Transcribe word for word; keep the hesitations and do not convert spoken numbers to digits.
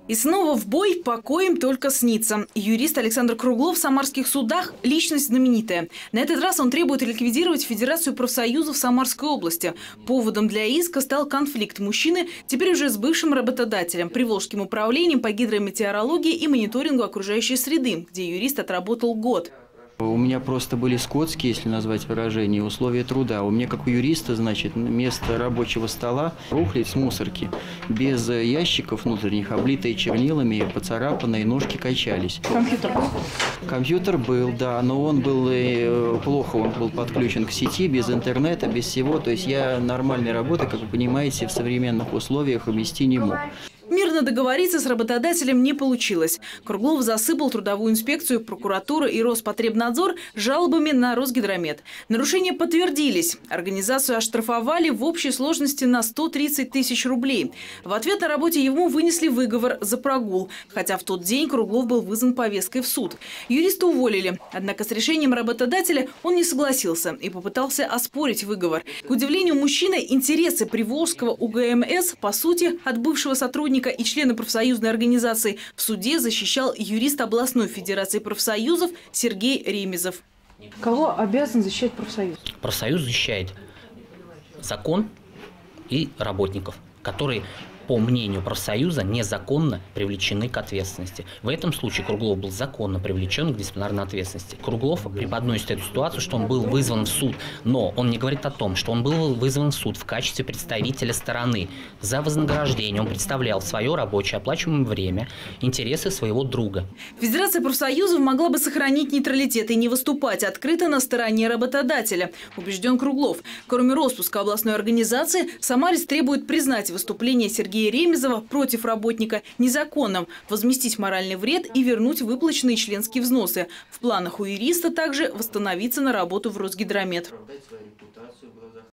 И снова в бой, покой им только снится. Юрист Александр Круглов в самарских судах – личность знаменитая. На этот раз он требует ликвидировать Федерацию профсоюзов Самарской области. Поводом для иска стал конфликт мужчины, теперь уже с бывшим работодателем, Приволжским управлением по гидрометеорологии и мониторингу окружающей среды, где юрист отработал год. У меня просто были скотские, если назвать выражение, условия труда. У меня, как у юриста, значит, место рабочего стола, рухлядь с мусорки, без ящиков внутренних, облитые чернилами, поцарапанные, ножки качались. Компьютер был? Компьютер был, да, но он был э, плохо, он был подключен к сети, без интернета, без всего. То есть я нормальной работы, как вы понимаете, в современных условиях вести не мог. Мирно договориться с работодателем не получилось. Круглов засыпал трудовую инспекцию, прокуратуру и Роспотребнадзор жалобами на Росгидромет. Нарушения подтвердились. Организацию оштрафовали в общей сложности на сто тридцать тысяч рублей. В ответ на работе ему вынесли выговор за прогул, хотя в тот день Круглов был вызван повесткой в суд. Юриста уволили. Однако с решением работодателя он не согласился и попытался оспорить выговор. К удивлению мужчины, интересы Приволжского УГМС, по сути, от бывшего сотрудника и члена профсоюзной организации в суде защищал юрист областной федерации профсоюзов Сергей Ремезов. Кого обязан защищать профсоюз? Профсоюз защищает закон и работников, которые, по мнению профсоюза, незаконно привлечены к ответственности. В этом случае Круглов был законно привлечен к дисциплинарной ответственности. Круглов преподносит эту ситуацию, что он был вызван в суд, но он не говорит о том, что он был вызван в суд в качестве представителя стороны. За вознаграждение он представлял в свое рабочее оплачиваемое время интересы своего друга. Федерация профсоюзов могла бы сохранить нейтралитет и не выступать открыто на стороне работодателя, убежден Круглов. Кроме распуска областной организации, самарец требует признать выступление Сергея Ремезова против работника незаконным, возместить моральный вред и вернуть выплаченные членские взносы. В планах у юриста также восстановиться на работу в Росгидромет.